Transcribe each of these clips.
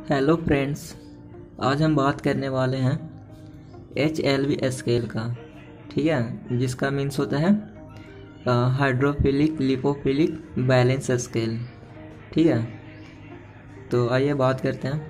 Hello friends, आज हम बात करने वाले हैं HLV स्केल का। ठीक है, जिसका मीन्स होता है हाइड्रोफिलिक लिपोफिलिक बैलेंस स्केल। ठीक है, तो आइए बात करते हैं।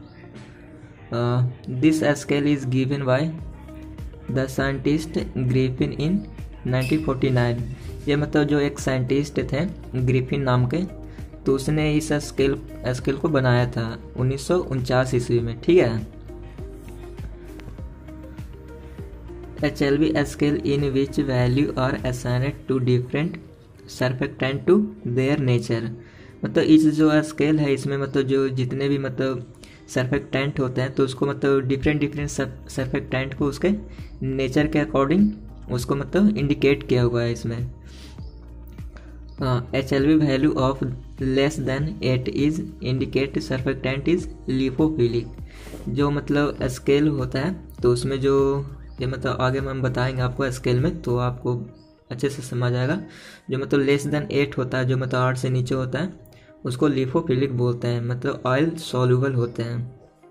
This scale is given by the scientist Griffin in 1949। ये मतलब जो एक साइंटिस्ट थे ग्रिफिन नाम के, तो उसने इस स्केल को बनाया था 1949 ईस्वी में। ठीक है, HLV scale in which value are assigned to different surfactant to their nature. मतलब इस जो स्केल है इसमें मतलब जो जितने भी मतलब सर्फेक्टेंट होते हैं तो उसको मतलब डिफरेंट सर्फेक्टेंट को उसके नेचर के अकॉर्डिंग उसको मतलब इंडिकेट किया हुआ है इसमें। HLV value of less than 8 is indicate surfactant is lipophilic. जो मतलब स्केल होता है तो उसमें जो ये मतलब आगे हम बताएंगे आपको स्केल में, तो आपको अच्छे से समझ आएगा। जो मतलब लेस देन 8 होता है, जो मतलब 8 से नीचे होता है, उसको लिपोफिलिक बोलते हैं, मतलब ऑयल सॉल्युबल होते हैं।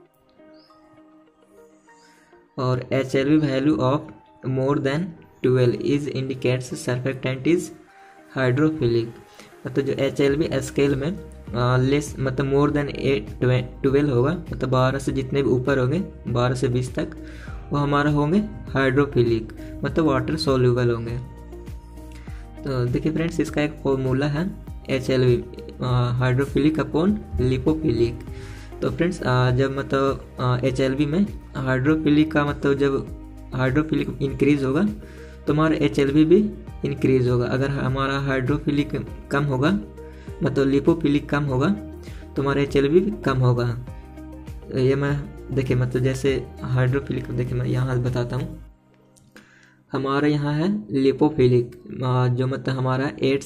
और HLV value of more than 12 is indicates surfactant is hydrophilic. मतलब जो HLV स्केल में लेस मतलब मोर देन 12 होगा, मतलब 12 से जितने भी ऊपर होंगे 12 से 20 तक, वो हमारा होंगे हाइड्रोफिलिक, मतलब वाटर सोल्यूबल होंगे। तो देखिए फ्रेंड्स, इसका एक फॉर्मूला है HLV हाइड्रोफिलिक अपॉन लिपोफिलिक। तो फ्रेंड्स जब मतलब HLV में हाइड्रोफिलिक का मतलब जब हाइड्रोफिलिक इंक्रीज होगा तो हमारा HLV भी इंक्रीज होगा। अगर हमारा हाइड्रोफिलिक कम होगा मतलब लिपोफिलिक कम होगा तो हमारा HLV भी कम होगा। ये मैं देखिए मतलब जैसे हाइड्रोफिलिक देखिए मैं यहाँ बताता हूँ। हमारा यहाँ है लिपोफिलिक, जो मतलब हमारा 1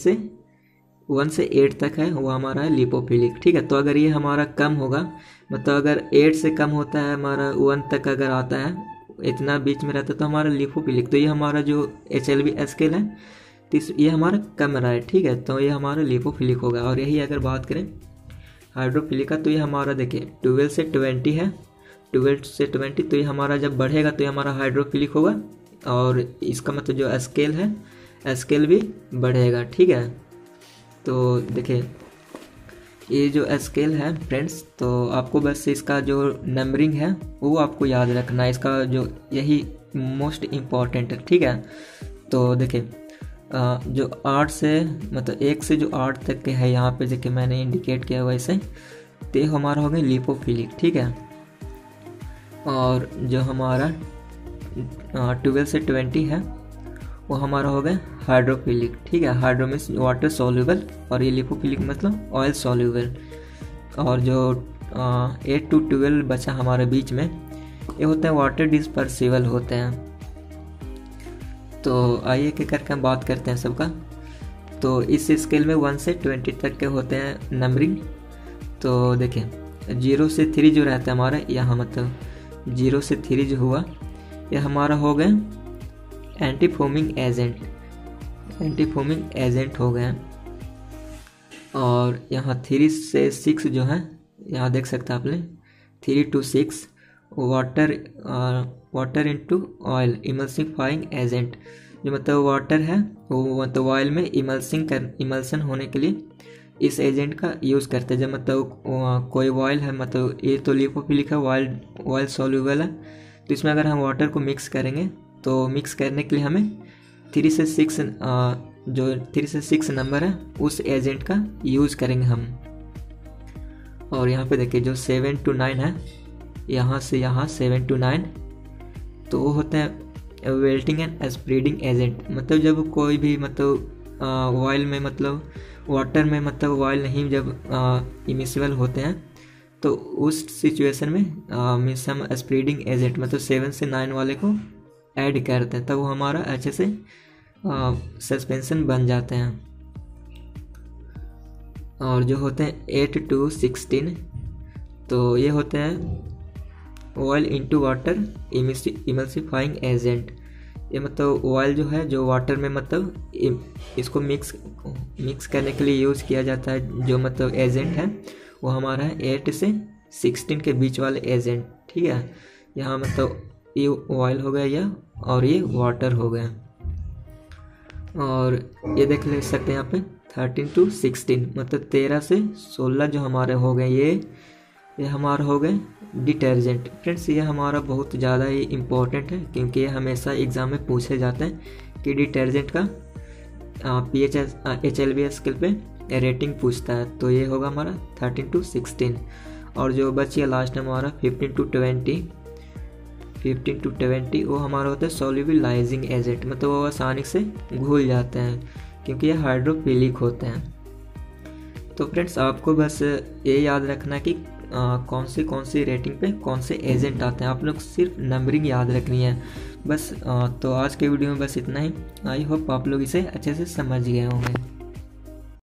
से 8 तक है, वो हमारा है लिपोफिलिक। ठीक है, तो अगर ये हमारा कम होगा मतलब अगर 8 से कम होता है हमारा 1 तक अगर आता है, इतना बीच में रहता है तो हमारा लिपोफिलिक। तो ये हमारा जो HLV स्केल है तो ये हमारा कम रहा है। ठीक है, तो ये हमारा लिपोफिलिक होगा। और यही अगर बात करें हाइड्रोफिलिक का, तो ये हमारा देखिए 12 से 20 है, 12 से 20, तो ये हमारा जब बढ़ेगा तो ये हमारा हाइड्रोफिलिक होगा, और इसका मतलब जो स्केल है स्केल भी बढ़ेगा। ठीक है, तो देखिए ये जो स्केल है फ्रेंड्स, तो आपको बस इसका जो नंबरिंग है वो आपको याद रखना है, इसका जो यही मोस्ट इम्पॉर्टेंट है। ठीक है, तो देखिए जो 8 से मतलब 1 से जो 8 तक के है यहाँ पे देखिए मैंने इंडिकेट किया हुआ इसे, तो ये हमारा हो गया लिपोफिलिक। ठीक है, और जो हमारा 12 से 20 है वो हमारा हो गया हाइड्रोफिलिक। ठीक है, हाइड्रो मीन्स वाटर सॉल्युबल और ये लिपोफिलिक मतलब ऑयल सॉल्युबल। और जो 8 to 12 बचा हमारे बीच में, ये होते हैं वाटर डिस्पर्सिबल होते हैं। तो आइए के करके हम बात करते हैं सबका। तो इस स्केल में 1 से 20 तक के होते हैं नंबरिंग। तो देखिए 0 से 3 जो रहता है हमारा यहाँ मतलब 0 से 3 जो हुआ ये हमारा हो गया एंटी फोमिंग एजेंट हो गए। और यहाँ 3 से 6 जो है यहाँ देख सकते हैं आपने 3 to 6 water into oil emulsifying agent. जो मतलब वाटर है वो मतलब ऑयल में इमल्सन होने के लिए इस एजेंट का यूज़ करते हैं। जब मतलब कोई ऑयल है मतलब ये तो लिपोफिलिक है, ऑयल सॉल्युबल है, तो इसमें अगर हम वाटर को मिक्स करेंगे तो मिक्स करने के लिए हमें 3 से 6 जो 3 से 6 नंबर है उस एजेंट का यूज़ करेंगे हम। और यहाँ पे देखिए जो 7 to 9 है, यहाँ से यहाँ 7 to 9, तो वो होते हैं वेल्टिंग एंड स्प्रेडिंग एजेंट। मतलब जब कोई भी मतलब ऑयल में मतलब वाटर में मतलब ऑयल नहीं जब इमिसिबल होते हैं तो उस सिचुएशन में मीन्स हम स्प्रेडिंग एजेंट मतलब 7 से 9 वाले को ऐड करते हैं, तब वो हमारा अच्छे से सस्पेंशन बन जाते हैं। और जो होते हैं 8 to 16, तो ये होते हैं oil into water emulsifying agent. ये मतलब ऑयल जो है जो वाटर में मतलब इसको मिक्स करने के लिए यूज़ किया जाता है। जो मतलब एजेंट है वो हमारा है 8 से 16 के बीच वाले एजेंट, ठीक है। यहाँ मतलब ये ऑयल हो गया या, और ये वाटर हो गया। और ये देख ले सकते हैं यहाँ पे 13 to 16 मतलब 13 से 16 जो हमारे हो गए, ये हमारा हो गए डिटर्जेंट। फ्रेंड्स ये हमारा बहुत ज़्यादा ही इम्पोर्टेंट है, क्योंकि ये हमेशा एग्ज़ाम में पूछे जाते हैं कि डिटर्जेंट का HLB स्केल पे रेटिंग पूछता है। तो ये होगा हमारा 13 to 16। और जो बच गया लास्ट हमारा 15 to 20 वो हमारा होता है सोल्यूबलाइजिंग एजेंट, मतलब वो आसानी से घुल जाते हैं क्योंकि ये हाइड्रोफिलिक होते हैं। तो फ्रेंड्स आपको बस ये याद रखना कि कौन सी रेटिंग पे कौन से एजेंट आते हैं, आप लोग सिर्फ नंबरिंग याद रखनी है बस। तो आज के वीडियो में बस इतना ही। आई होप आप लोग इसे अच्छे से समझ गए होंगे।